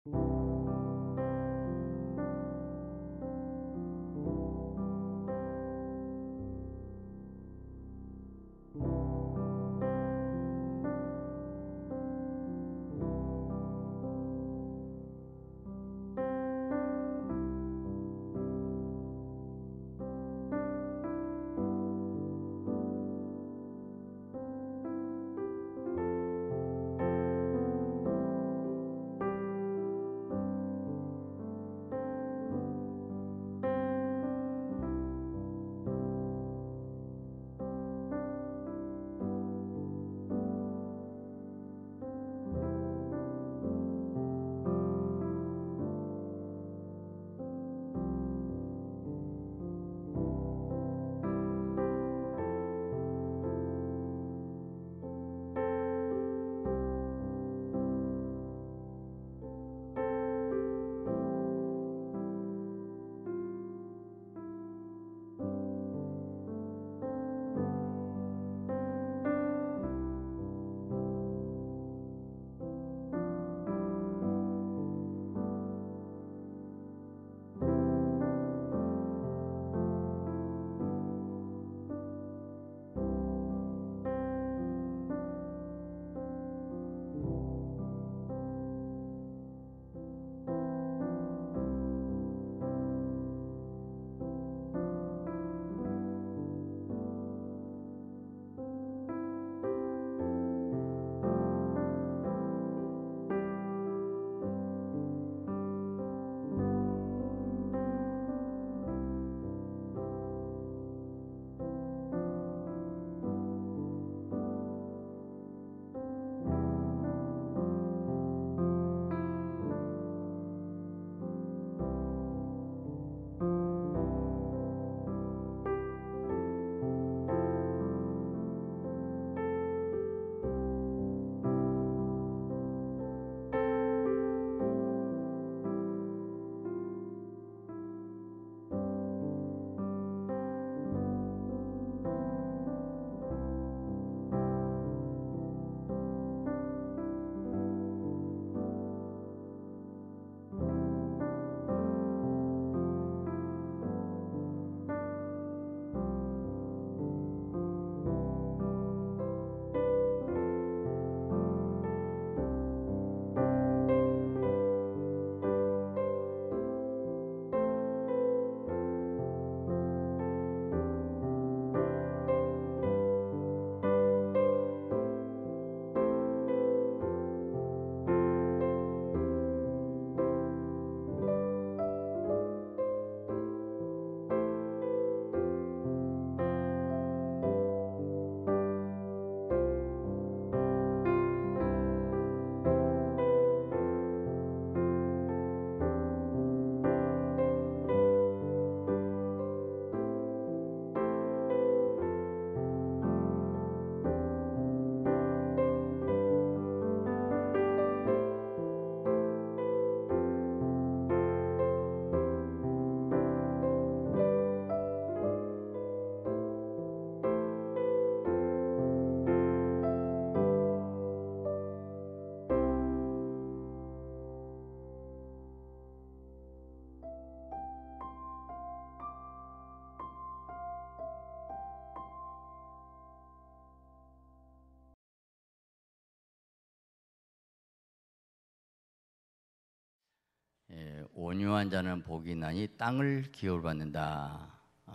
온유한 자는 복이 나니 땅을 기업받는다.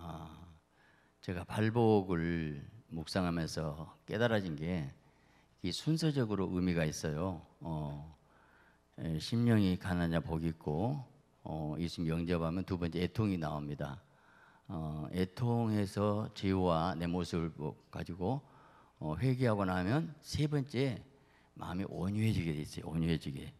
제가 발복을 묵상하면서 깨달아진 게 이 순서적으로 의미가 있어요. 심령이 가난한 자 복이 있고, 예수님 영접하면 두 번째 애통이 나옵니다. 애통해서 죄와 내 모습을 가지고 회개하고 나면 세 번째 마음이 온유해지게 돼 있어요. 온유해지게.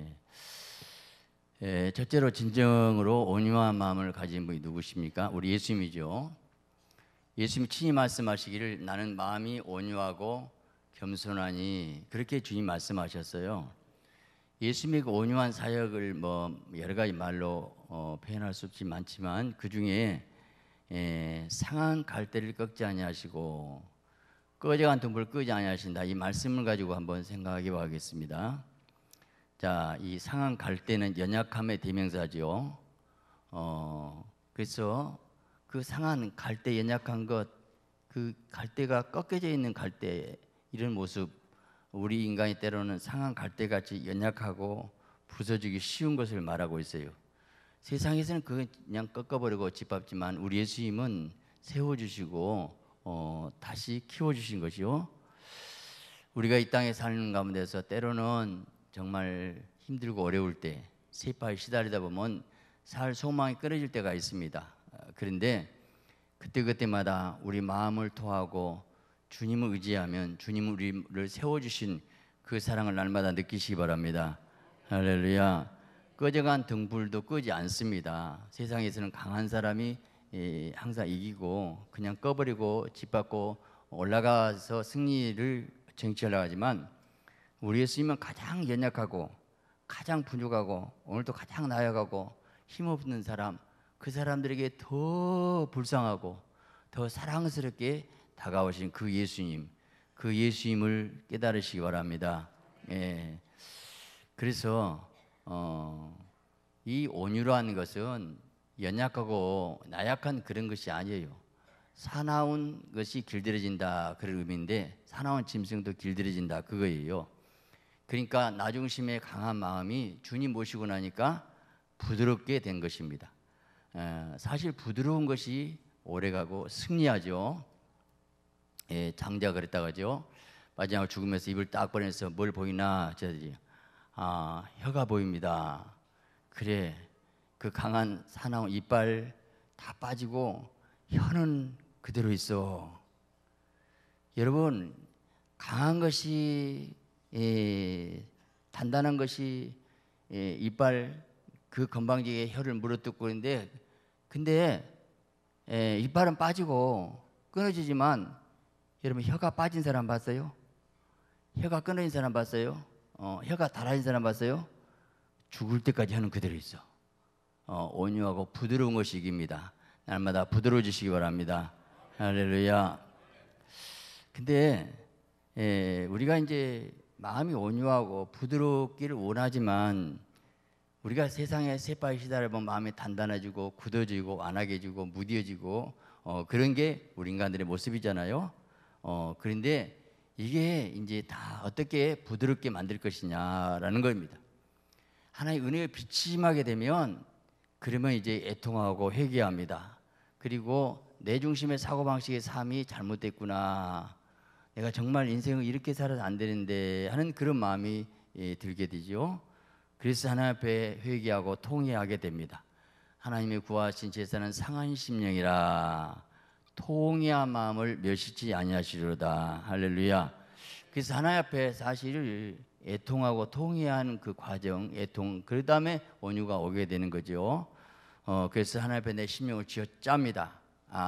첫째로 진정으로 온유한 마음을 가진 분이 누구십니까? 우리 예수님이죠. 예수님이 친히 말씀하시기를 나는 마음이 온유하고 겸손하니, 그렇게 주님 말씀하셨어요. 예수님의 그 온유한 사역을 여러 가지 말로 표현할 수 없지 많지만, 그 중에 상한 갈대를 꺾지 아니하시고 꺼져간 등불을 끄지 아니하신다, 이 말씀을 가지고 한번 생각해 보겠습니다. 자, 이 상한 갈대는 연약함의 대명사죠. 그래서 그 상한 갈대, 연약한 것, 그 갈대가 꺾여져 있는 갈대, 이런 모습, 우리 인간이 때로는 상한 갈대같이 연약하고 부서지기 쉬운 것을 말하고 있어요. 세상에서는 그냥 꺾어버리고 짓밟지만 우리 예수님은 세워주시고 다시 키워주신 것이요. 우리가 이 땅에 사는 가운데서 때로는 정말 힘들고 어려울 때 세파에 시달리다 보면 살 소망이 끊어질 때가 있습니다. 그런데 그때마다 우리 마음을 토하고 주님을 의지하면 주님은 우리를 세워주신 그 사랑을 날마다 느끼시기 바랍니다. 할렐루야. 꺼져간 등불도 끄지 않습니다. 세상에서는 강한 사람이 항상 이기고 그냥 꺼버리고 짓밟고 올라가서 승리를 쟁취하려고 하지만 우리 예수님은 가장 연약하고 가장 부족하고 오늘도 가장 나약하고 힘없는 사람, 그 사람들에게 더 불쌍하고 더 사랑스럽게 다가오신 그 예수님, 그 예수님을 깨달으시기 바랍니다. 예. 그래서 이 온유라는 것은 연약하고 나약한 그런 것이 아니에요. 사나운 것이 길들여진다 그런 의미인데 사나운 짐승도 길들여진다 그거예요. 그러니까 나 중심의 강한 마음이 주님 모시고 나니까 부드럽게 된 것입니다. 사실 부드러운 것이 오래가고 승리하죠. 예, 장자가 그랬다고 하죠. 마지막 죽으면서 입을 딱 벌려서 뭘 보이나 저들이 혀가 보입니다. 그래, 그 강한 사나운 이빨 다 빠지고 혀는 그대로 있어. 여러분, 강한 것이 단단한 것이 이빨 그 건방지게 혀를 물어뜯고 있는데, 근데 이빨은 빠지고 끊어지지만 여러분 혀가 빠진 사람 봤어요? 혀가 끊어진 사람 봤어요? 혀가 닳아진 사람 봤어요? 죽을 때까지 혀는 그대로 있어. 온유하고 부드러운 것이 이깁니다. 날마다 부드러워지시기 바랍니다. 할렐루야. 근데 우리가 이제 마음이 온유하고 부드럽기를 원하지만 우리가 세상에 세파에 시달려보면 마음이 단단해지고 굳어지고 완악해지고 무뎌지고 그런 게 우리 인간들의 모습이잖아요. 그런데 이게 이제 다 어떻게 부드럽게 만들 것이냐라는 겁니다. 하나의 은혜가 비침하게 되면 그러면 이제 애통하고 회개합니다. 그리고 내 중심의 사고방식의 삶이 잘못됐구나. 내가 정말 인생을 이렇게 살아서 안 되는데 하는 그런 마음이 들게 되죠. 그래서 하나님 앞에 회개하고 통회하게 됩니다. 하나님이 구하신 제사는 상한 심령이라 통회한 마음을 멸시치 아니하시리로다. 할렐루야. 그래서 하나님 앞에 사실 애통하고 통회하는 그 과정, 애통, 그 다음에 온유가 오게 되는 거죠. 그래서 하나님 앞에 내 심령을 쥐어 짭니다.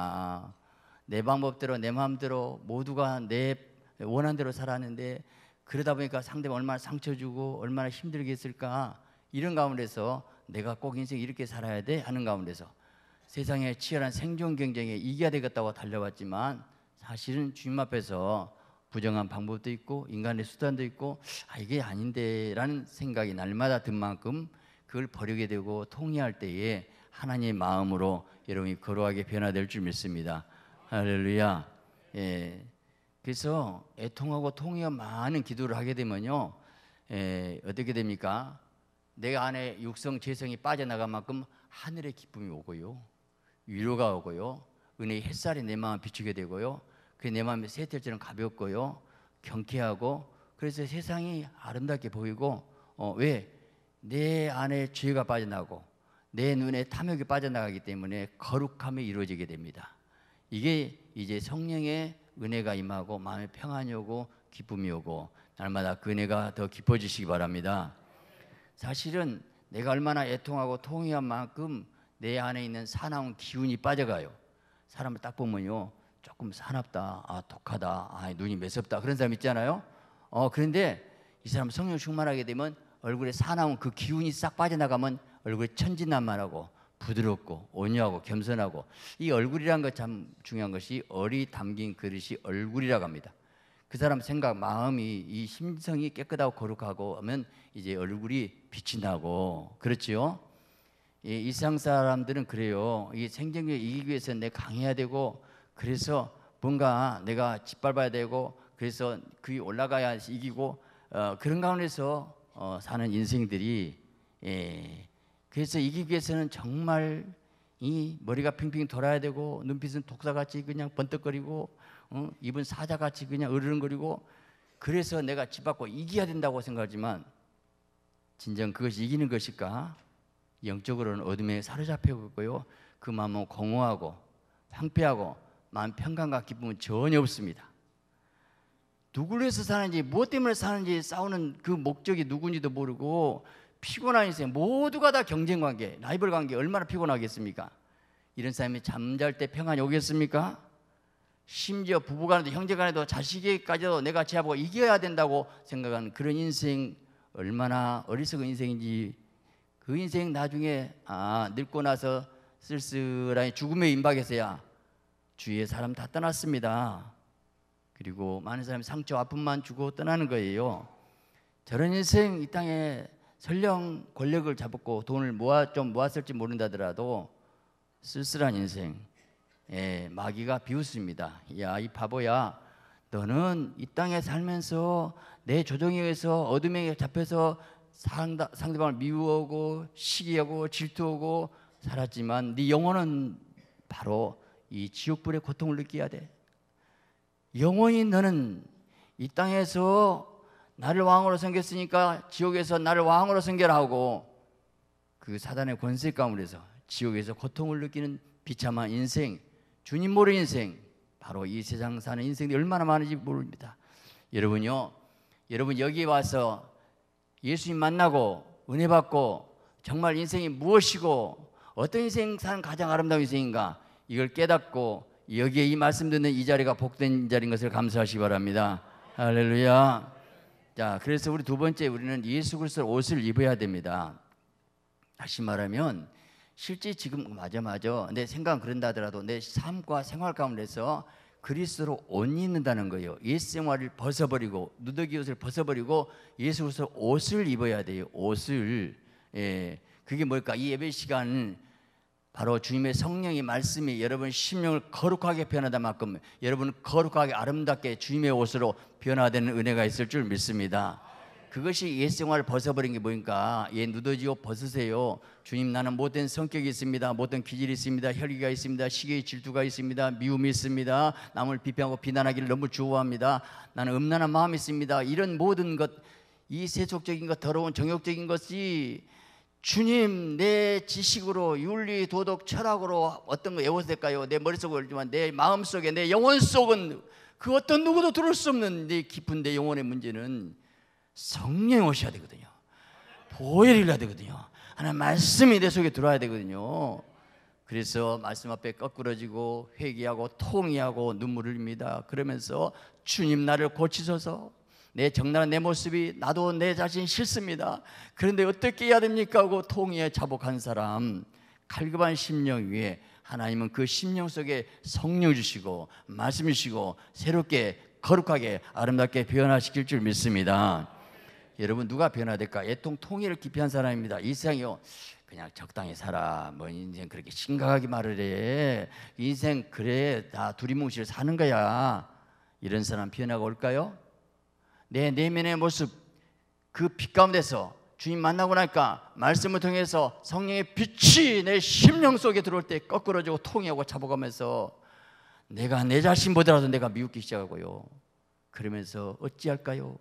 내 방법대로 내 마음대로 모두가 내 원한 대로 살았는데 그러다 보니까 상대방 얼마나 상처 주고 얼마나 힘들게 했을까, 이런 가운데서 내가 꼭 인생 이렇게 살아야 돼 하는 가운데서 세상의 치열한 생존 경쟁에 이겨야 되겠다고 달려왔지만 사실은 주님 앞에서 부정한 방법도 있고 인간의 수단도 있고 이게 아닌데 라는 생각이 날마다 든 만큼 그걸 버리게 되고 통회할 때에 하나님의 마음으로 여러분이 거룩하게 변화될 줄 믿습니다. 할렐루야. 예. 그래서 애통하고 통회와 많은 기도를 하게 되면요, 어떻게 됩니까? 내 안에 육성 재성이 빠져나간 만큼 하늘의 기쁨이 오고요, 위로가 오고요, 은혜의 햇살이 내 마음을 비추게 되고요, 그 내 마음이 새털처럼 가볍고요, 경쾌하고, 그래서 세상이 아름답게 보이고, 왜? 내 안에 죄가 빠져나가고 내 눈에 탐욕이 빠져나가기 때문에 거룩함이 이루어지게 됩니다. 이게 이제 성령의 은혜가 임하고 마음에 평안이 오고 기쁨이 오고 날마다 그 은혜가 더 깊어지시기 바랍니다. 사실은 내가 얼마나 애통하고 통회한 만큼 내 안에 있는 사나운 기운이 빠져가요. 사람을 딱 보면요, 조금 사납다, 독하다, 눈이 매섭다, 그런 사람 있잖아요. 그런데 이 사람 성령 충만하게 되면 얼굴에 사나운 그 기운이 싹 빠져나가면 얼굴에 천진난만하고 부드럽고 온유하고 겸손하고, 이 얼굴이란 것 참 중요한 것이 얼이 담긴 그릇이 얼굴이라고 합니다. 그 사람 생각, 마음이, 이 심성이 깨끗하고 거룩하고 하면 이제 얼굴이 빛이 나고, 그렇지요? 이 세상 사람들은 그래요. 이 생존을 이기기 위해서 내가 강해야 되고, 그래서 뭔가 내가 짓밟아야 되고, 그래서 그에 올라가야 이기고, 그런 가운데서 사는 인생들이, 그래서 이기기 위해서는 정말 이 머리가 핑핑 돌아야 되고, 눈빛은 독사같이 그냥 번뜩거리고, 입은 사자같이 그냥 으르렁거리고, 그래서 내가 짓밟고 이겨야 된다고 생각하지만 진정 그것이 이기는 것일까? 영적으로는 어둠에 사로잡혀 있고요, 그 마음은 공허하고 황폐하고 마음 평강과 기쁨은 전혀 없습니다. 누구를 위해서 사는지, 무엇 때문에 사는지 싸우는 그 목적이 누군지도 모르고, 피곤한 인생, 모두가 다 경쟁관계, 라이벌 관계, 얼마나 피곤하겠습니까? 이런 사람이 잠잘 때 평안이 오겠습니까? 심지어 부부간에도 형제간에도 자식에게까지도 내가 제압하고 이겨야 된다고 생각하는 그런 인생, 얼마나 어리석은 인생인지. 그 인생 나중에 늙고 나서 쓸쓸하게 죽음의 임박에서야 주위의 사람 다 떠났습니다. 그리고 많은 사람이 상처 아픔만 주고 떠나는 거예요. 저런 인생, 이 땅에 설령 권력을 잡았고 돈을 좀 모았을지 모른다더라도 쓸쓸한 인생, 마귀가 비웃습니다. 야, 이 바보야, 너는 이 땅에 살면서 내 조정에 의해서 어둠에 잡혀서 상대방을 미워하고 시기하고 질투하고 살았지만 네 영혼은 바로 이 지옥불의 고통을 느껴야 돼. 영원히 너는 이 땅에서 나를 왕으로 섬겼으니까 지옥에서 나를 왕으로 섬겨라 하고, 그 사단의 권세 가운데서 지옥에서 고통을 느끼는 비참한 인생, 주님 모르는 인생, 바로 이 세상 사는 인생이 얼마나 많은지 모릅니다. 여러분요, 여러분 여기 와서 예수님 만나고 은혜 받고 정말 인생이 무엇이고 어떤 인생 사는 가장 아름다운 인생인가, 이걸 깨닫고 여기에 이 말씀 듣는 이 자리가 복된 자리인 것을 감사하시기 바랍니다. 할렐루야. 자, 그래서 우리 두 번째, 우리는 예수 그리스도 옷을 입어야 됩니다. 다시 말하면 실제 지금 맞아 내 생각은 그런다 하더라도 내 삶과 생활 가운데서 그리스도로 옷 입는다는 거예요. 옛 생활을 벗어버리고, 누더기 옷을 벗어버리고 예수 그리스도 옷을 입어야 돼요. 옷을. 그게 뭘까? 이 예배 시간은 바로 주님의 성령의 말씀이 여러분 심령을 거룩하게 변하다 만큼 여러분 거룩하게 아름답게 주님의 옷으로 변화되는 은혜가 있을 줄 믿습니다. 그것이 옛 생활을 벗어버린 게 뭐니까, 옛 누더지 옷 벗으세요. 주님, 나는 못된 성격이 있습니다. 못된 기질이 있습니다. 혈기가 있습니다. 시기의 질투가 있습니다. 미움이 있습니다. 남을 비평하고 비난하기를 너무 좋아합니다. 나는 음란한 마음이 있습니다. 이런 모든 것, 이 세속적인 것, 더러운 정욕적인 것이 주님, 내 지식으로, 윤리, 도덕, 철학으로 어떤 거 외워도 될까요? 내 머릿속을 알지만 내 마음속에, 내 영혼 속은 그 어떤 누구도 들을 수 없는 내 깊은 내 영혼의 문제는 성령이 오셔야 되거든요. 보혈이 일어야 되거든요. 하나님 말씀이 내 속에 들어와야 되거든요. 그래서 말씀 앞에 거꾸러지고 회개하고 통회하고 눈물을 흘립니다. 그러면서 주님, 나를 고치소서. 내 정당한 내 모습이, 나도 내 자신 싫습니다. 그런데 어떻게 해야 됩니까? 하고 통회에 자복한 사람, 갈급한 심령 위에 하나님은 그 심령 속에 성령 주시고 말씀 주시고 새롭게 거룩하게 아름답게 변화시킬 줄 믿습니다. 여러분, 누가 변화될까? 애통 통일을 기피한 사람입니다. 이 세상이요, 그냥 적당히 살아, 뭐 인생 그렇게 심각하게 말을 해, 인생 그래 다 두리뭉실 사는 거야, 이런 사람 변화가 올까요? 내 내면의 모습, 그 빛 가운데서 주님 만나고 나니까 말씀을 통해서 성령의 빛이 내 심령 속에 들어올 때 거꾸러지고 통해하고 잡아가면서 내가 내 자신보다라도 내가 미웃기 시작하고요. 그러면서 어찌할까요?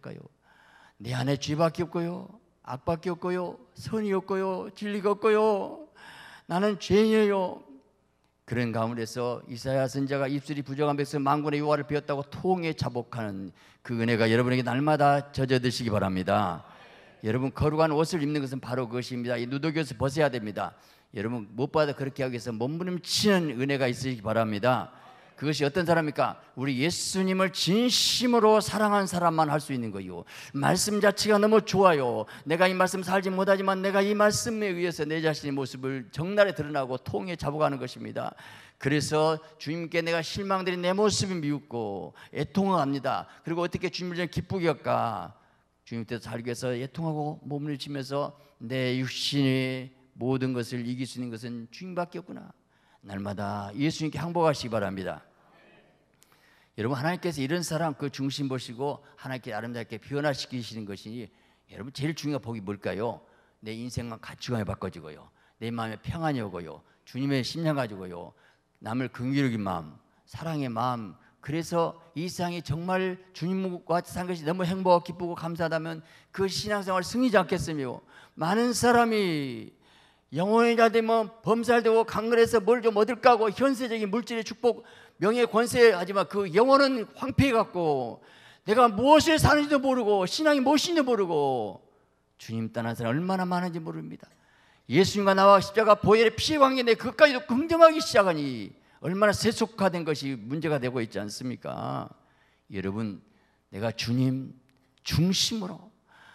내 안에 죄밖에 없고요, 악밖에 없고요, 선이 없고요, 진리가 없고요, 나는 죄인이에요. 그런 가운데서 이사야 선지자가 입술이 부정한 백성 만군의 여호와를 비웠다고 통에 자복하는 그 은혜가 여러분에게 날마다 젖어드시기 바랍니다. 여러분, 거룩한 옷을 입는 것은 바로 그것입니다. 이 누더기 옷을 벗어야 됩니다. 여러분, 무엇보다 그렇게 하기 위해서 몸부림치는 은혜가 있으시기 바랍니다. 그것이 어떤 사람입니까? 우리 예수님을 진심으로 사랑한 사람만 할 수 있는 거예요. 말씀 자체가 너무 좋아요. 내가 이 말씀 살지 못하지만 내가 이 말씀에 의해서 내 자신의 모습을 적나라하게 드러나고 통에 잡아가는 것입니다. 그래서 주님께 내가 실망드린 내 모습이 미웃고 애통합니다. 그리고 어떻게 주님을 좀 기쁘게 할까? 주님 뜻 살기 위해서 애통하고 몸을 치면서 내 육신의 모든 것을 이길 수 있는 것은 주님밖에 없구나. 날마다 예수님께 항복하시기 바랍니다. 여러분, 하나님께서 이런 사람 그 중심 보시고 하나님께 아름답게 변화시키시는 것이, 여러분 제일 중요한 복이 뭘까요? 내 인생과 가치관이 바꿔지고요, 내 마음에 평안이 오고요, 주님의 심령 가지고요, 남을 긍휼히 여긴 마음, 사랑의 마음. 그래서 이 세상이 정말 주님과 같이 산 것이 너무 행복하고 기쁘고 감사하다면 그 신앙생활 승리지 않겠으며, 많은 사람이 영혼이 잘 되면 범살되고 강건해서 뭘 좀 얻을까 하고 현세적인 물질의 축복, 명예, 권세 하지만 그 영혼은 황폐해갖고 내가 무엇을 사는지도 모르고 신앙이 무엇인지도 모르고 주님 떠난 사람 얼마나 많은지 모릅니다. 예수님과 나와 십자가 보혈의 피의 관계인데 그것까지도 긍정하기 시작하니 얼마나 세속화된 것이 문제가 되고 있지 않습니까? 여러분, 내가 주님 중심으로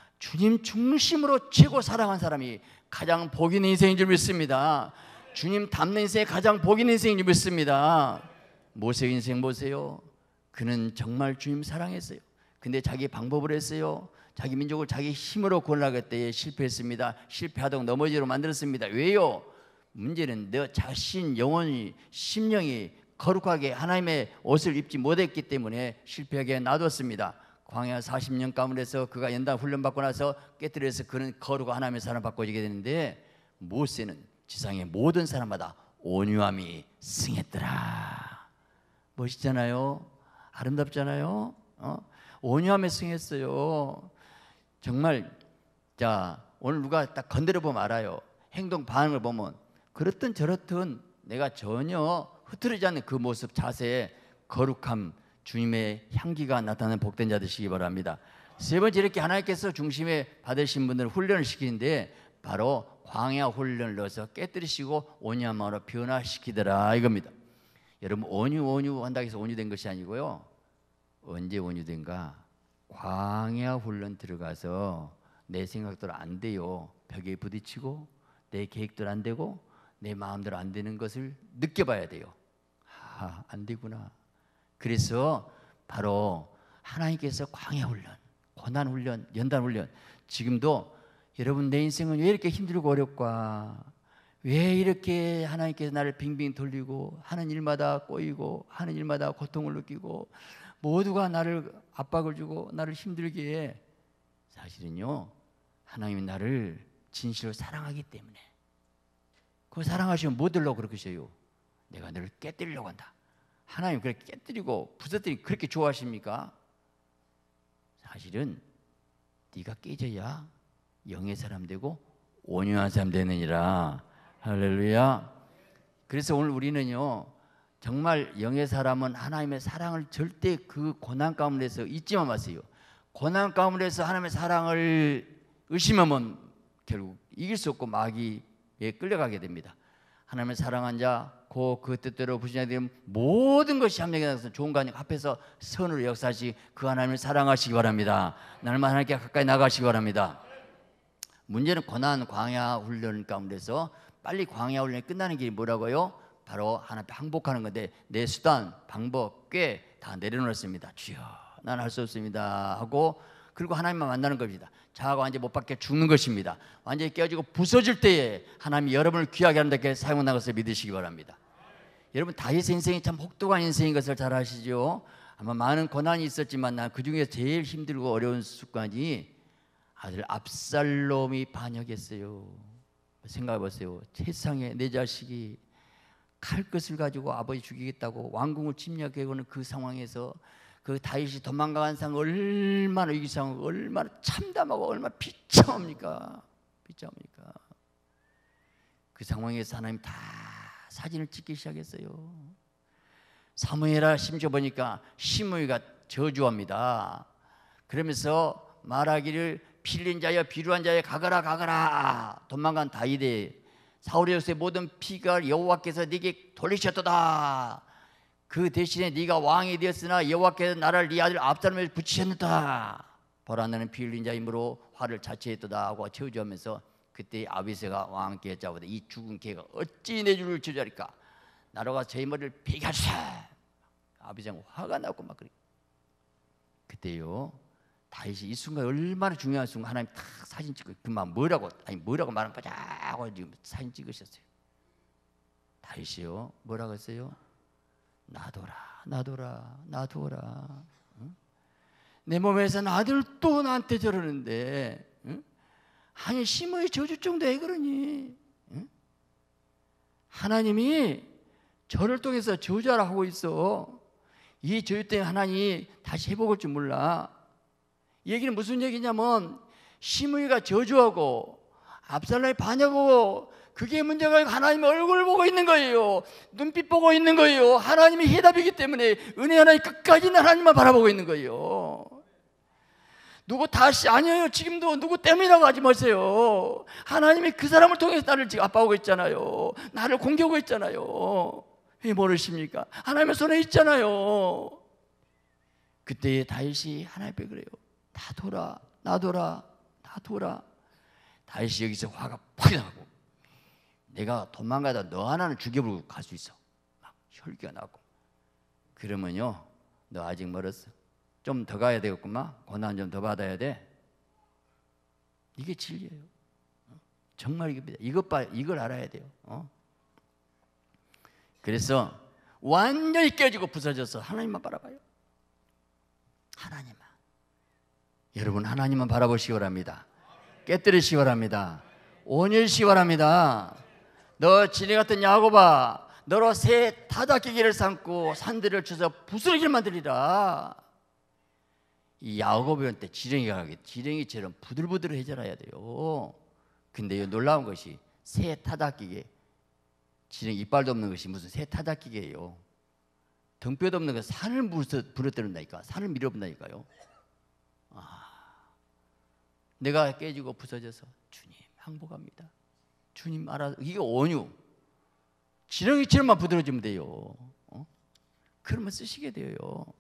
최고 사랑한 사람이 가장 복 있는 인생인 줄 믿습니다. 주님 닮는 인생이 가장 복 있는 인생인 줄 믿습니다. 모세 인생 보세요. 그는 정말 주님 사랑했어요. 근데 자기 방법을 했어요. 자기 민족을 자기 힘으로 구원하겠다 때에 실패했습니다. 실패하도록 넘어지도록 만들었습니다. 왜요? 문제는 너 자신 영혼이, 심령이 거룩하게 하나님의 옷을 입지 못했기 때문에 실패하게 놔뒀습니다. 광야 40년 가운데서 그가 연단 훈련받고 나서 깨뜨려서 그는 거룩한 하나님의 사람 바꿔지게 되는데, 모세는 지상의 모든 사람마다 온유함이 승했더라. 멋있잖아요. 아름답잖아요. 온유함에 승했어요. 정말. 자, 오늘 누가 딱 건드려 보면 알아요. 행동 반응을 보면 그렇든 저렇든 내가 전혀 흐트러지지 않는 그 모습, 자세에 거룩함, 주님의 향기가 나타나는 복된 자 되시기 바랍니다. 세 번째, 이렇게 하나님께서 중심에 받으신 분들을 훈련을 시키는데 바로 광야 훈련을 넣어서 깨뜨리시고 온유한 마음으로 변화시키더라 이겁니다. 여러분, 온유 한다고 해서 온유된 것이 아니고요, 언제 온유된가? 광야 훈련 들어가서 내 생각대로 안 돼요. 벽에 부딪히고 내 계획대로 안 되고 내 마음대로 안 되는 것을 느껴봐야 돼요. 안 되구나. 그래서 바로 하나님께서 광야 훈련, 고난 훈련, 연단 훈련. 지금도 여러분, 내 인생은 왜 이렇게 힘들고 어렵까? 왜 이렇게 하나님께서 나를 빙빙 돌리고 하는 일마다 꼬이고 하는 일마다 고통을 느끼고 모두가 나를 압박을 주고 나를 힘들게 해? 사실은요, 하나님이 나를 진실로 사랑하기 때문에. 그 사랑하시면 뭐 들려고 그러셔요? 내가 너를 깨뜨리려고 한다. 하나님 그렇게 깨뜨리고 부서뜨리고 그렇게 좋아하십니까? 사실은 네가 깨져야 영의 사람 되고 온유한 사람 되느니라. 할렐루야. 그래서 오늘 우리는요, 정말 영의 사람은 하나님의 사랑을 절대 그 고난 가운데서 잊지만 마세요. 고난 가운데서 하나님의 사랑을 의심하면 결국 이길 수 없고 마귀에 끌려가게 됩니다. 하나님의 사랑한 자, 그 뜻대로 부신하게 되면 모든 것이 함량에 나서 좋은 거 아니고 합해서 선으로 역사하시 그 하나님을 사랑하시기 바랍니다. 날마다 하나님께 가까이 나가시기 바랍니다. 문제는 고난 광야 훈련 가운데서 빨리 광야 훈련이 끝나는 길이 뭐라고요? 바로 하나님 앞에 항복하는 건데, 내 수단, 방법 꽤 다 내려놓았습니다. 주여, 난 할 수 없습니다 하고, 그리고 하나님만 만나는 겁니다. 자아가 완전히 못 박혀 죽는 것입니다. 완전히 깨어지고 부서질 때에 하나님이 여러분을 귀하게 하는 데께 사용하는 것을 믿으시기 바랍니다. 여러분, 다윗의 인생이 참 혹독한 인생인 것을 잘 아시죠? 아마 많은 고난이 있었지만 난 그중에 제일 힘들고 어려운 습관이 아들 압살롬이 반역했어요. 생각해 보세요. 세상에 내 자식이 칼 것을 가지고 아버지 죽이겠다고 왕궁을 침략해오는 그 상황에서 그 다윗이 도망가는 상황, 얼마나 위기 상황, 얼마나 참담하고 얼마나 비참합니까? 비참합니까? 그 상황에서 하나님 다 사진을 찍기 시작했어요. 사무엘하 심지어 보니까 시므이가 저주합니다. 그러면서 말하기를 빌린 자여 비루한 자여 가거라 가거라. 도망간 다윗의 사울의 요새 모든 피가 여호와께서 네게 돌리셨도다. 그 대신에 네가 왕이 되었으나 여호와께서 나를 네 아들 압살롬에 붙이셨다. 보라, 너는 빌린 자이므로 화를 자초했도다 하고 저주하면서, 그때 아비새가 왕께 여짜보되 이 죽은 개가 어찌 내 주를 저주할까? 나로 가서 저희 머리를 베게 하시라. 아버지가 화가 나고 막 그래. 그때요 다윗이 이 순간 얼마나 중요한 순간 하나님 탁 사진 찍고 그만 뭐라고 말하면 보자고 지금 사진 찍으셨어요. 다윗이요 뭐라고 했어요? 놔둬라. 응? 내 몸에서 아들 또 나한테 저러는데, 응? 아니 심어의 저주 정도 왜 그러니? 응? 하나님이 저를 통해서 저주하라 하고 있어. 이 저주 때문에 하나님이 다시 회복할 줄 몰라. 이 얘기는 무슨 얘기냐면 시므이가 저주하고 압살롬이 반역하고 그게 문제가 아니고 하나님의 얼굴 보고 있는 거예요. 눈빛 보고 있는 거예요. 하나님이 해답이기 때문에 은혜 하나님 끝까지 하나님만 바라보고 있는 거예요. 누구 다시 아니에요. 지금도 누구 때문이라고 하지 마세요. 하나님이 그 사람을 통해서 나를 지금 아파하고 있잖아요. 나를 공격하고 있잖아요. 왜 모르십니까? 하나님의 손에 있잖아요. 그때 다윗이 하나님 앞에 그래요. 놔둬라. 다윗이 여기서 화가 팍 나고 내가 도망가다 너 하나는 죽여버리고 갈 수 있어. 막 혈기가 나고. 그러면요 너 아직 멀었어. 좀 더 가야 되겠구만. 고난 좀 더 받아야 돼. 이게 진리예요. 정말 이걸 알아야 돼요. 그래서 완전히 깨지고 부서져서 하나님만 바라봐요. 하나님만. 여러분 하나님만 바라보시기 바랍니다. 깨뜨리시기 바랍니다. 온유시기 바랍니다. 너 지네 같은 야곱아, 너로 새 타작기기를 삼고 산들을 쳐서 부스러기를 만들리라. 이 야곱한테 지렁이처럼 부들부들해져야 돼요. 근데 놀라운 것이 새 타작기계, 지렁이 이빨도 없는 것이 무슨 새 타작기계예요. 등뼈도 없는 것이 산을 부러뜨린다니까. 산을 밀어본다니까요. 내가 깨지고 부서져서 주님 항복합니다. 주님 알아서. 이게 온유. 지렁이처럼만 부드러워지면 돼요. 그러면 쓰시게 돼요.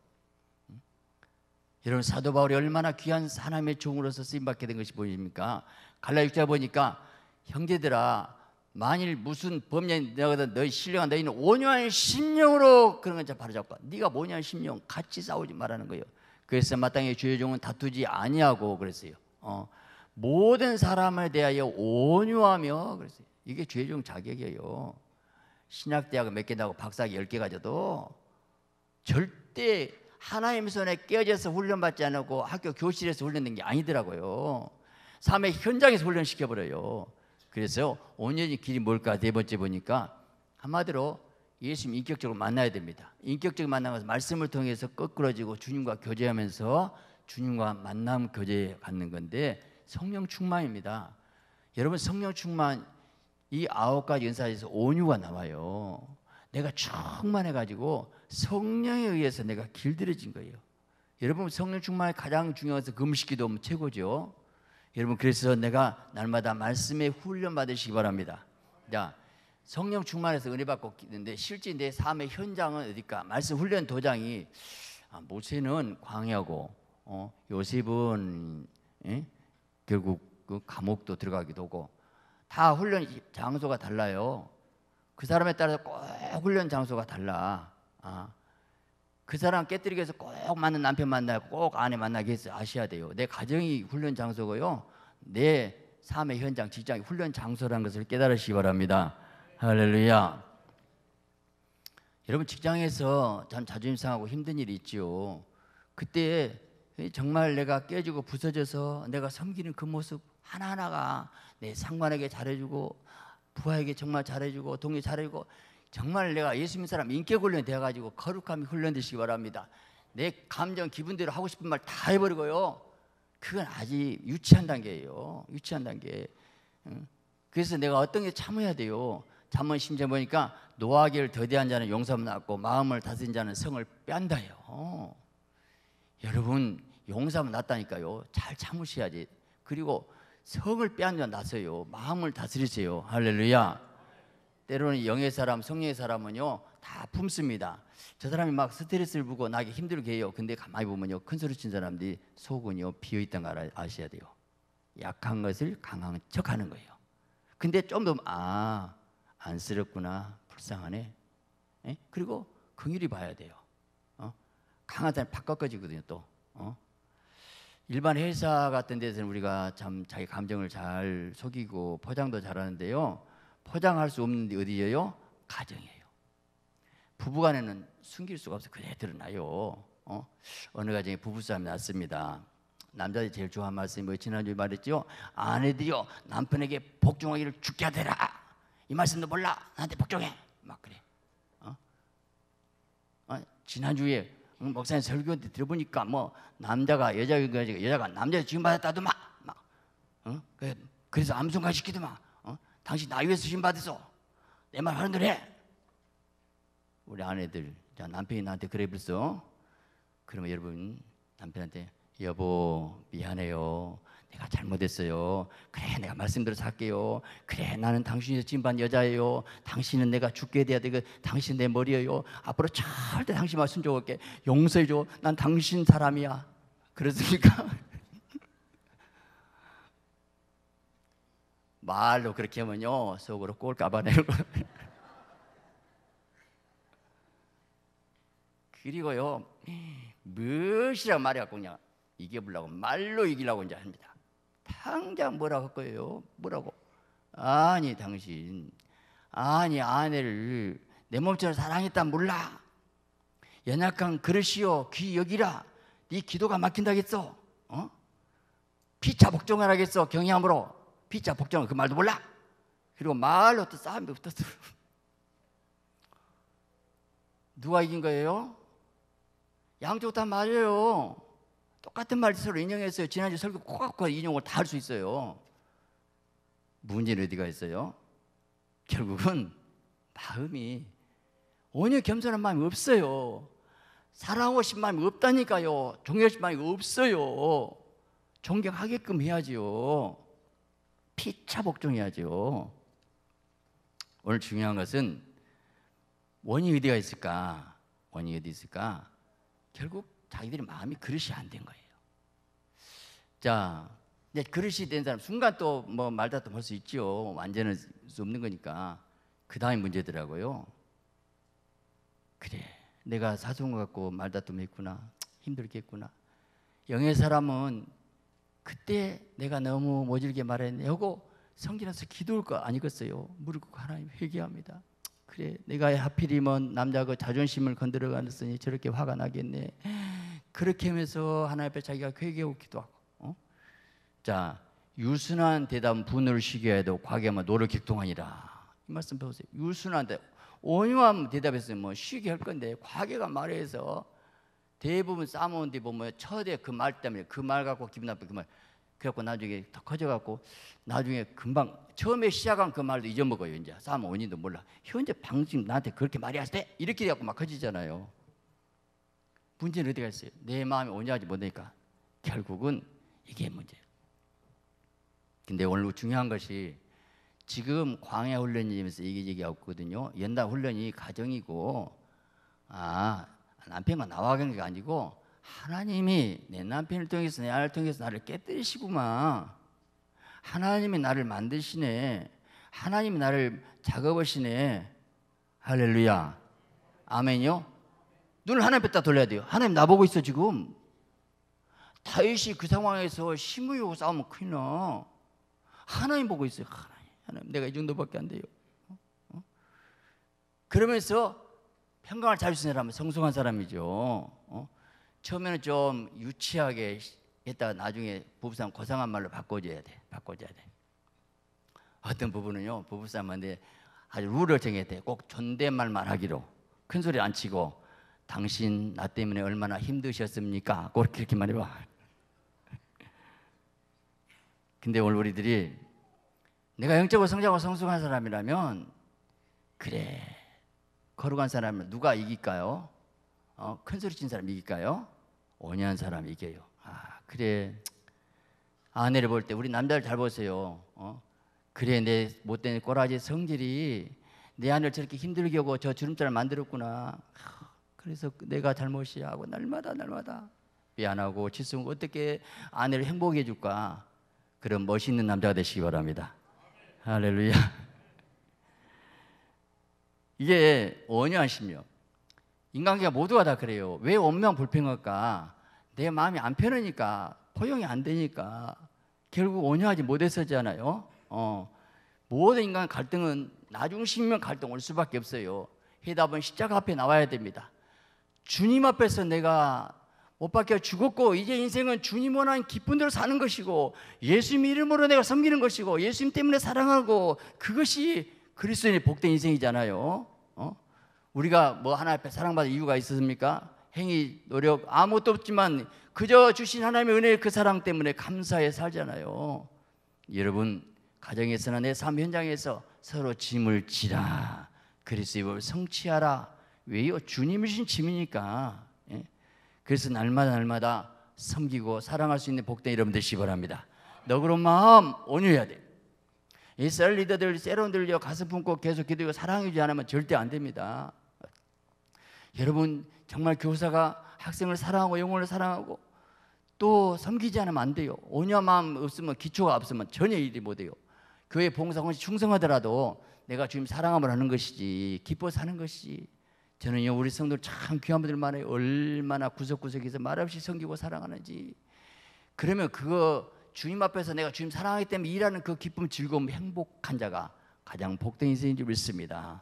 여러분 사도 바울이 얼마나 귀한 하나님의 종으로서 쓰임받게 된 것이 보입니까? 갈라디아 6장 보니까 형제들아 만일 무슨 범죄인 너희가 너희 신령한 너희는 온유한 심령으로 그런 걸 바로잡고 네가 온유한 심령 같이 싸우지 말라는 거예요. 그래서 마땅히 주의 종은 다투지 아니하고 그랬어요. 모든 사람에 대하여 온유하며 그랬어요. 이게 주의 종 자격이에요. 신학대학을 몇 개 나고 박사학위 10개 가져도 절대 하나님 손에 깨어져서 훈련받지 않고 학교 교실에서 훈련된 게 아니더라고요. 삶의 현장에서 훈련시켜버려요. 그래서 온전히 길이 뭘까? 네 번째 보니까 한마디로 예수님 인격적으로 만나야 됩니다. 인격적으로 만나면서 말씀을 통해서 거꾸러지고 주님과 교제하면서 주님과 만남 교제 갖는 건데 성령 충만입니다. 여러분 성령 충만 이 9가지 은사에서 온유가 나와요. 내가 충만해가지고 성령에 의해서 내가 길들여진 거예요. 여러분 성령 충만이 가장 중요한 것은 금식기도 최고죠. 여러분 그래서 내가 날마다 말씀에 훈련 받으시기 바랍니다. 자, 성령 충만해서 은혜 받고 있는데 실제 내 삶의 현장은 어딜까? 말씀 훈련 도장이 모세는 광야고 요셉은 결국 그 감옥도 들어가기도 하고 다 훈련 장소가 달라요. 그 사람에 따라서 꼭 훈련 장소가 달라. 그 사람 깨뜨리기 위해서 꼭 맞는 남편 만나고 꼭 아내 만나기 위해서 아셔야 돼요. 내 가정이 훈련 장소고요. 내 삶의 현장, 직장이 훈련 장소라는 것을 깨달으시기 바랍니다. 할렐루야. 여러분 직장에서 참 자존심 상하고 힘든 일이 있죠. 그때 정말 내가 깨지고 부서져서 내가 섬기는 그 모습 하나하나가 내 상관에게 잘해주고 부하에게 정말 잘해주고 동료 잘해주고 정말 내가 예수 믿는 사람 인격 훈련이 되어가지고 거룩함이 훈련되시기 바랍니다. 내 감정 기분대로 하고 싶은 말 다 해버리고요. 그건 아직 유치한 단계예요. 유치한 단계. 그래서 내가 어떤 게 참아야 돼요. 잠언 10장 보니까 노하기를 더디한 자는 용서함을 낳고 마음을 다스린 자는 성을 뺀다요. 여러분 용서함을 낳다니까요. 잘 참으셔야지. 그리고 성을 빼앗는 자 낫어요. 마음을 다스리세요. 할렐루야. 때로는 영의 사람, 성령의 사람은요 다 품습니다. 저 사람이 막 스트레스를 받고 나에게 힘들게 해요. 근데 가만히 보면요 큰 소리 친 사람들이 속은요 비어있다는 걸 아셔야 돼요. 약한 것을 강한 척하는 거예요. 근데 좀 더 안쓰럽구나, 불쌍하네. 예? 그리고 긍휼히 봐야 돼요. 강한 사람이 팍 꺾어지거든요. 또 일반 회사 같은 데서는 우리가 참 자기 감정을 잘 속이고 포장도 잘하는데요. 포장할 수 없는 데 어디예요? 가정이에요. 부부간에는 숨길 수가 없어요. 그래 드러나요. 어느 가정에 부부싸움이 났습니다. 남자들이 제일 좋아하는 말씀이 뭐 지난주에 말했죠. 아내들이요 남편에게 복종하기를 죽게 하더라. 이 말씀도 몰라. 나한테 복종해. 막 그래. 지난주에 목사님 설교 때 들어보니까 뭐 남자가 여자가 남자 지금 받았다더만 막 그래서 암송가 시키더만 당신 나 위해서 지금 받았어. 내 말 하는 대로 해. 우리 아내들 자 남편이 나한테 그래 벌써. 그러면 여러분 남편한테 여보 미안해요. 내가 잘못했어요. 그래 내가 말씀대로 살게요. 그래 나는 당신이 찐반 여자예요. 당신은 내가 죽게 돼야 돼. 당신 내 머리예요. 앞으로 절대 당신 말씀 좋을게. 용서해줘. 난 당신 사람이야. 그렇습니까? 말로 그렇게 하면요 속으로 꼴까봐 내고 그리고요 무엇이라고 말해갖고 그냥 이겨보려고 말로 이기려고 이제 합니다. 당장 뭐라고 할 거예요? 뭐라고? 아니 당신 아니 아내를 내 몸처럼 사랑했단 몰라. 연약한 그릇이요 귀 여기라. 네 기도가 막힌다겠어. 피차 복종하라겠어. 경외함으로 피차 복종 그 말도 몰라. 그리고 말로 또 싸움이 붙었어. 누가 이긴 거예요? 양쪽 다 맞아요. 똑같은 말 서로 인용했어요. 지난주 설교 콕콕 인용을 다 할 수 있어요. 문제는 어디가 있어요? 결국은 마음이 온유 겸손한 마음이 없어요. 사랑하고 싶은 마음이 없다니까요. 존경하고 싶은 마음이 없어요. 존경하게끔 해야지요. 피차 복종해야죠. 오늘 중요한 것은 원인이 어디가 있을까? 원인이 어디 있을까? 결국 자기들이 마음이 그릇이 안 된 거예요. 자, 이제 그릇이 된 사람 순간 또 뭐 말다툼 할 수 있죠. 완전할 수 없는 거니까. 그 다음에 문제더라고요. 그래, 내가 사소한 거 갖고 말다툼 했구나. 힘들겠구나. 영의 사람은 그때 내가 너무 모질게 말했네 하고 성질나서 기도할 거 아니겠어요? 무릎 꿇고 하나님 회개합니다. 그래 내가 하필이면 남자 그 자존심을 건드려 갔으니 저렇게 화가 나겠네. 그렇게 하면서 하나님 앞에 자기가 회개하고 기도하고 자 유순한 대답은 분노를 식여야 해도 과격하면 노를 격동하니라. 이 말씀 배우세요. 유순한데 온유한 대답했으면 뭐 쉬게 할 건데 과격한 말에서 대부분 싸우는 데 보면 첫에 그 말 때문에 그 말 갖고 기분 나쁘게 그 말 그래갖고 나중에 더 커져갖고 나중에 금방 처음에 시작한 그 말도 잊어먹어요. 이제 싸움 원인도 몰라. 현재 방금 나한테 그렇게 말해야 돼? 이렇게 해갖고 막 커지잖아요. 문제는 어디가 있어요? 내 마음이 온유하지 못하니까 결국은 이게 문제예요. 근데 오늘 중요한 것이 지금 광야 훈련이면서 얘기하거든요. 연단 훈련이 가정이고 남편과 나와 관계가 아니고 하나님이 내 남편을 통해서 내 아내를 통해서 나를 깨뜨리시구만. 하나님이 나를 만드시네. 하나님이 나를 작업하시네. 할렐루야. 아멘요. 눈을 하나님 앞에다 돌려야 돼요. 하나님 나보고 있어 지금. 다윗이 그 상황에서 힘을 싸우면 큰일 나. 하나님 보고 있어요. 하나님 내가 이 정도밖에 안 돼요. 그러면서 평강을 잘 주는 사람은 성숙한 사람이죠. 처음에는 좀 유치하게 했다가 나중에 부부싸움 고상한 말로 바꿔줘야 돼. 어떤 부부는요 부부싸움한테 아주 룰을 정해야 돼. 꼭 존댓말만 하기로. 큰 소리 안 치고 당신 나 때문에 얼마나 힘드셨습니까? 꼭 그렇게 말해봐. 근데 오늘 우리들이 내가 영적으로 성장하고 성숙한 사람이라면 그래 거룩한 사람은 누가 이길까요? 큰 소리 친 사람이 이길까요? 온유한 사람이 이겨요. 그래 아내를 볼 때 우리 남자를 잘 보세요. 그래 내 못된 꼬라지 성질이 내 아내를 저렇게 힘들게 하고 저 주름살을 만들었구나. 그래서 내가 잘못이야 하고 날마다 미안하고 지승 어떻게 아내를 행복해 줄까? 그런 멋있는 남자가 되시기 바랍니다. 할렐루야. 이게 온유한 심령. 인간계가 모두가 다 그래요. 왜 원망불평할까? 내 마음이 안 편하니까, 포용이 안 되니까 결국 온유하지 못했었잖아요. 모든 인간 갈등은 나중심이면 갈등 올 수밖에 없어요. 해답은 십자가 앞에 나와야 됩니다. 주님 앞에서 내가 못 박혀 죽었고 이제 인생은 주님 원하는 기쁜 대로 사는 것이고 예수님 이름으로 내가 섬기는 것이고 예수님 때문에 사랑하고 그것이 그리스도인의 복된 인생이잖아요. 우리가 뭐 하나 앞에 사랑받을 이유가 있었습니까? 행위, 노력 아무것도 없지만 그저 주신 하나님의 은혜의 그 사랑 때문에 감사해 살잖아요. 여러분 가정에서나 내 삶 현장에서 서로 짐을 지라, 그리스도의 법을 성취하라. 왜요? 주님이 주신 짐이니까. 그래서 날마다 섬기고 사랑할 수 있는 복된 여러분 되시기 바랍니다. 너그러운 마음 온유해야 돼. 이 셀 리더들 세론들요 가슴 품고 계속 기도하고 사랑해주지 않으면 절대 안 됩니다. 여러분 정말 교사가 학생을 사랑하고 영혼을 사랑하고 또 섬기지 않으면 안 돼요. 온유한 마음 없으면 기초가 없으면 전혀 일이 못해요. 교회 봉사원이 충성하더라도 내가 주님 사랑함을 하는 것이지 기뻐 사는 것이지. 저는요 우리 성도들 참 귀한 분들 많아요. 얼마나 구석구석에서 말없이 섬기고 사랑하는지. 그러면 그거 주님 앞에서 내가 주님 사랑하기 때문에 일하는 그 기쁨, 즐거움, 행복한 자가 가장 복된 인생인 줄 믿습니다.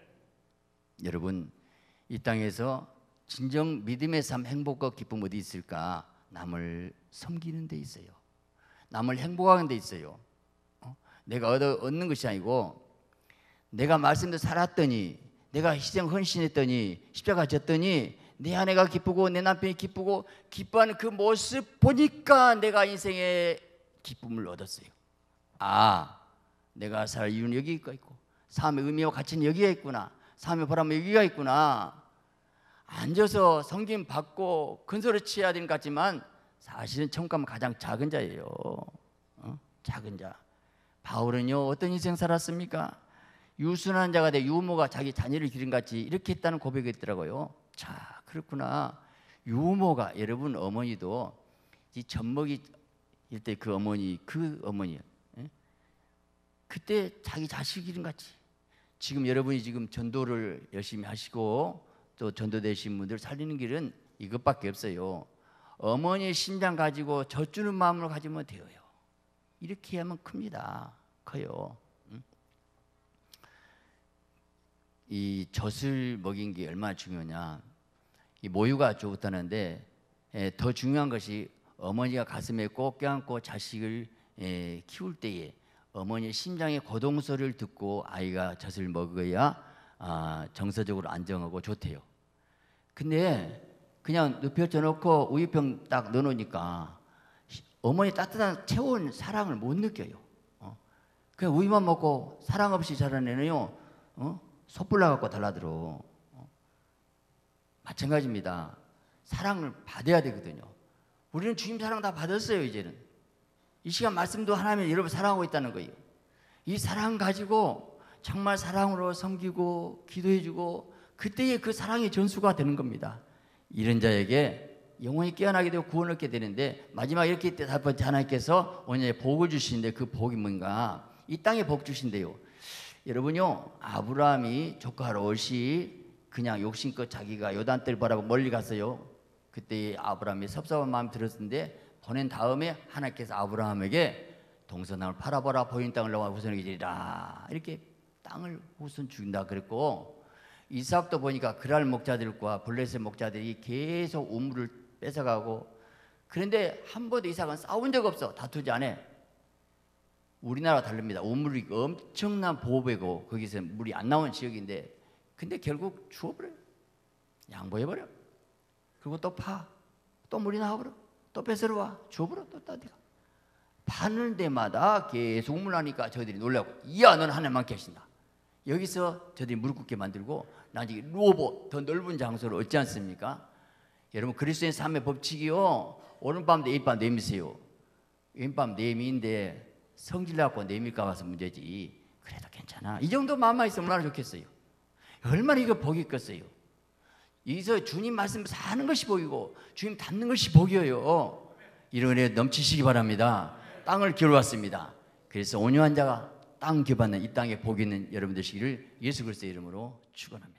여러분 이 땅에서 진정 믿음의 삶, 행복과 기쁨 어디 있을까? 남을 섬기는 데 있어요. 남을 행복하는 데 있어요. 내가 얻는 것이 아니고 내가 말씀대로 살았더니 내가 희생 헌신했더니 십자가 졌더니 내 아내가 기쁘고 내 남편이 기쁘고 기뻐하는 그 모습 보니까 내가 인생의 기쁨을 얻었어요. 아, 내가 살 이유는 여기가 있고 삶의 의미와 가치는 여기가 있구나. 삶의 보람은 여기가 있구나. 앉아서 섬김 받고 근소리 취해야 되는 것 같지만 사실은 천국 가면 가장 작은 자예요. 작은 자. 바울은요 어떤 인생 살았습니까? 유순한 자가 돼 유모가 자기 자녀를 기른 같이 이렇게 했다는 고백이 있더라고요. 자, 그렇구나. 유모가 여러분 어머니도 이 젖먹이 때 그 어머니 그때 자기 자식 기른 같이. 지금 여러분이 지금 전도를 열심히 하시고 또 전도되신 분들 살리는 길은 이것밖에 없어요. 어머니의 심장 가지고 젖주는 마음으로 가지면 되어요. 이렇게 하면 큽니다. 커요. 이 젖을 먹인 게 얼마나 중요하냐. 이 모유가 좋다는데 더 중요한 것이 어머니가 가슴에 꼭 껴안고 자식을 키울 때에 어머니의 심장의 고동 소리를 듣고 아이가 젖을 먹어야 정서적으로 안정하고 좋대요. 근데 그냥 눕혀져 놓고 우유병 딱 넣어놓으니까 어머니 따뜻한 채운 사랑을 못 느껴요. 그냥 우유만 먹고 사랑 없이 자란 애는요 솥불나 갖고 달라들어. 마찬가지입니다. 사랑을 받아야 되거든요. 우리는 주님 사랑 다 받았어요. 이제는 이 시간 말씀도 하나님 여러분 사랑하고 있다는 거예요. 이 사랑 가지고 정말 사랑으로 섬기고 기도해주고 그때의 그 사랑의 전수가 되는 겁니다. 이런 자에게 영원히 깨어나게 되고 구원 얻게 되는데 마지막에 이렇게 다섯 번째 하나님께서 오늘 복을 주시는데 그 복이 뭔가? 이 땅에 복 주신대요. 여러분요 아브라함이 조카 롯이 그냥 욕심껏 자기가 요단뜰 바라보고 멀리 갔어요. 그때 아브라함이 섭섭한 마음이 들었는데 보낸 다음에 하나님께서 아브라함에게 동서남을 팔아보라 보인 땅을 너와 후손에게 주리라 이렇게 땅을 후손 준다 그랬고 이삭도 보니까 그랄 목자들과 블레셋 목자들이 계속 우물을 뺏어가고 그런데 한 번도 이삭은 싸운 적 없어. 다투지 않아. 우리나라와 다릅니다. 우물이 엄청난 보호배고 거기서 물이 안 나오는 지역인데 근데 결국 주워버려요. 양보해버려. 그리고 또 파. 또 물이 나와버려. 또 뺏으러 와. 주워버려. 또 따디가. 파는 데마다 계속 우물 나니까 저희들이 놀라고 이야 너는 하나님만 계신다. 여기서 저들이 무릎 꿇게 만들고 나중에 루오보 더 넓은 장소를 얻지 않습니까? 여러분 그리스도의 삶의 법칙이요. 오른밤 내일밤 내미세요. 왼밤 내미인데 성질 나고 내밀까 봐서 문제지. 그래도 괜찮아. 이 정도 마음만 있으면 얼마나 좋겠어요. 얼마나 이거 복이 있겠어요. 여기서 주님 말씀 사는 것이 복이고 주님 닮는 것이 복이에요. 이런 은혜 넘치시기 바랍니다. 땅을 기울었습니다. 그래서 온유한 자가 땅 기받는 이 땅에 복 있는 여러분 되시기를 예수 그리스도의 이름으로 축원합니다.